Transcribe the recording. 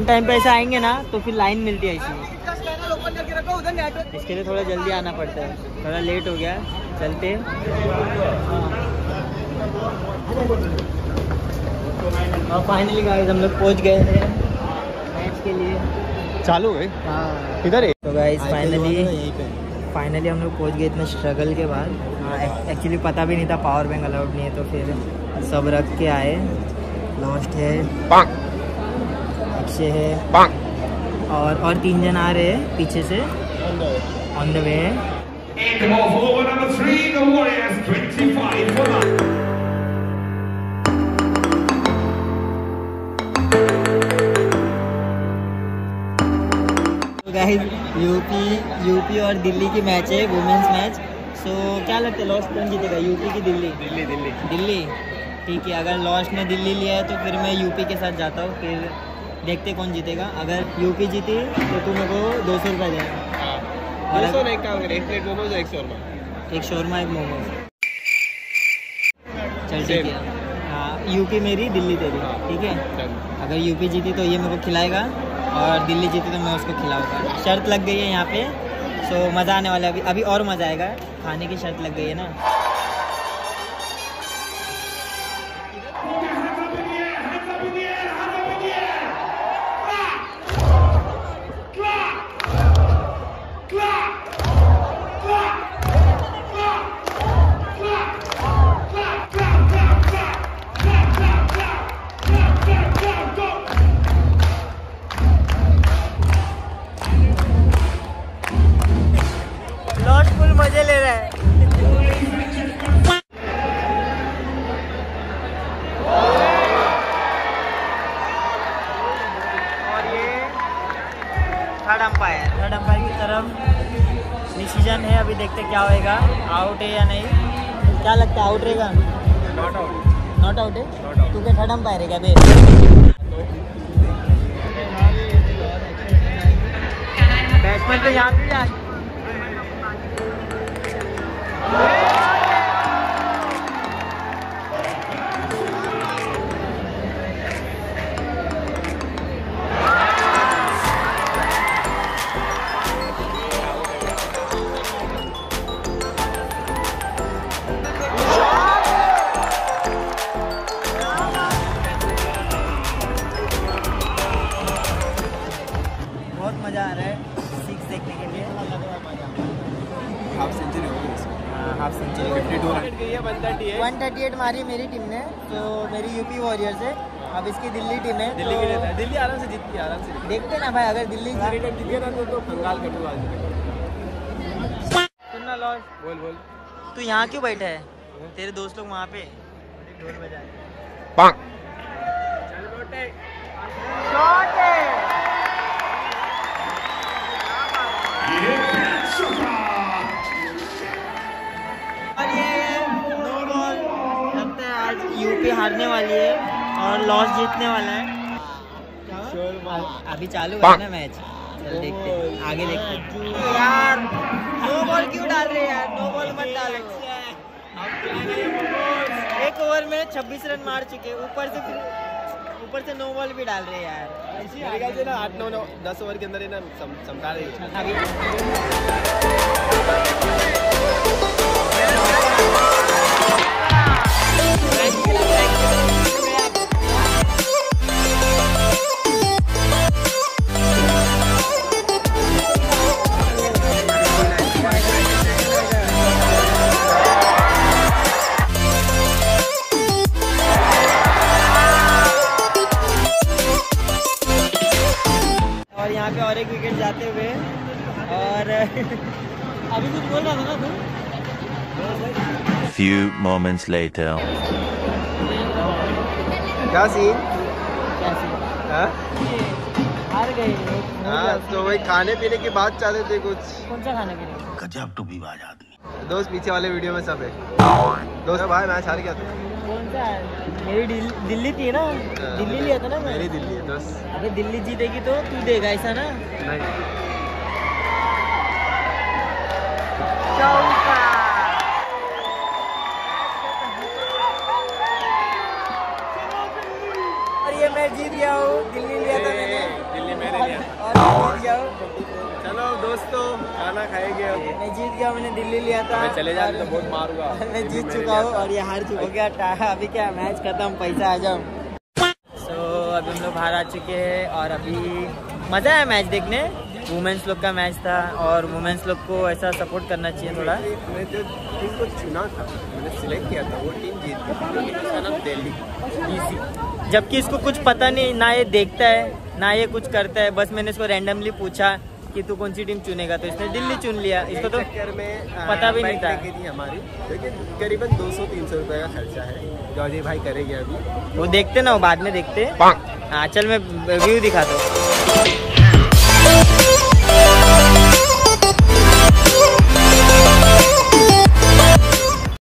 Time पे ऐसे आएंगे ना तो फिर लाइन मिलती है ऐसी। इसके लिए थोड़ा जल्दी आना पड़ता है, थोड़ा लेट हो गया चलते। और फाइनली गाइस हम लोग पहुंच गए हैं मैच के लिए। चालू है? हाँ किधर है? तो गाइस फाइनली हम लोग पहुंच गए इतने स्ट्रगल के बाद। एक्चुअली पता भी नहीं था पावर बैंक अलाउड नहीं है, तो फिर सब रख के आए। लास्ट है, अक्षय है और 3 जन आ रहे हैं पीछे से, ऑन द वे है। गाइस यूपी और दिल्ली की मैच है, वुमेन्स मैच। सो क्या लगता है लॉस्ट कौन जीतेगा, यूपी की दिल्ली? दिल्ली। ठीक है, अगर लॉस्ट ने दिल्ली लिया है तो फिर मैं यूपी के साथ जाता हूँ, फिर देखते कौन जीतेगा। अगर यूपी जीती तो तू मेरे को 200 रुपये देना। और एक काम करे, 1 प्लेट मोमोज, एक शोरमा, एक मोमोज। चल ठीक है। हाँ, यूपी मेरी, दिल्ली तेरी, ठीक है। अगर यूपी जीती तो ये मेरे को खिलाएगा और दिल्ली जीती तो मैं उसको खिलाऊंगा। शर्त लग गई है यहाँ पे, सो मज़ा आने वाला है। अभी और मज़ा आएगा, खाने की शर्त लग गई है ना। मजे ले रहा है। और ये थर्ड अंपायर की तरफ डिसीजन है, अभी देखते क्या होएगा, आउट है या नहीं। क्या लगता है, आउट रहेगा? नॉट आउट है। तू क्या थर्ड अंपायर है क्या बे? बैट्समैन तो यहाँ पे बहुत मज़ा आ रहा है सिक्स देखने के लिए। हाफ सेंचुरी हो गई, हाफ सेंचुरी 138 मारी मेरी टीम ने, तो मेरी यूपी वॉरियर्स है। अब इसकी दिल्ली टीम है, दिल्ली आराम से जीतती है, आराम से देखते ना भाई। अगर दिल्ली जीतेगा तो कंगाल कर दूंगा। सुनना लॉस, बोल तू यहाँ क्यों बैठा है? तेरे दोस्त लोग वहाँ पे ढोल बजा रहे। और ये नो बॉल, लगता है आज यूपी हारने वाली है और लॉस जीतने वाला है। अभी चालू है ना मैच, चल देखते आगे देखते। यार नो बॉल क्यों डाल रहे हैं यार? नो बॉल मत डालो। 1 ओवर में 26 रन मार चुके, ऊपर से नो बॉल भी डाल रहे हैं यार। मेरे ख्याल से ना 8, 9, 10 ओवर के अंदर ही ना समझा रही है। यहाँ पे और एक विकेट जाते हुए, और अभी कुछ बोल रहा था ना तू? Few moments later. क्या सीन? हार गए। हाँ, तो वही खाने पीने की बात चाह रहे थे कुछ। कौन सा खाने पीने? गजब टू भी बाज आदमी। दोस्त पीछे वाले वीडियो में सब है। दोस्त भाई मैच हार गया था। कौन सा? मेरी दिल्ली थी ना, दिल्ली लिया था ना मैं। मेरी दिल्ली है दोस्त। अबे दिल्ली जीतेगी तो तू देगा, ऐसा ना? नहीं। और ये मैं जीत गया हूँ, दिल्ली लिया था मैंने। दिल्ली मैंने लिया। और जीत गया हूँ। चलो दोस्तों खाना खाएंगे अब। मैं जीत गया, मैंने दिल्ली लिया था। मैं चले जाऊँ तो बहुत मारूंगा। मैं जीत चुका हूँ और ये हार चुका हो गया। अभी क्या मैच खत्म, पैसा आ जाओ। अभी हम लोग बाहर आ चुके हैं और अभी मज़ा आया मैच देखने। वुमेन्स लोग का मैच था और वुमेन्स लोग को ऐसा सपोर्ट करना चाहिए थोड़ा। मैं जो टीम को चुना था, मैंने सिलेक्ट किया था, वो टीम जीत गई, लेकिन उसका नाम दिल्ली इजी। जबकि इसको कुछ पता नहीं, ना ये देखता है ना ये कुछ करता है। बस मैंने इसको रैंडमली पूछा कि तू कौन सी टीम चुनेगा, तो इसने दिल्ली चुन लिया। इसको तो पता भी नहीं था। थी हमारी, लेकिन करीबन 200-300 रुपये का खर्चा है जो अजय भाई करेंगे अभी। वो देखते ना, वो बाद में देखते। हाँ चल मैं व्यू दिखाता हूँ।